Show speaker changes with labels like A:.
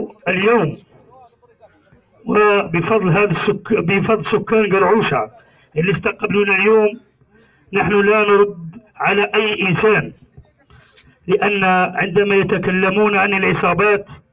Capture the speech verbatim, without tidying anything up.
A: اليوم وبفضل هذا السك... بفضل سكان قرعوشة اللي استقبلونا اليوم، نحن لا نرد على أي إنسان، لأن عندما يتكلمون عن العصابات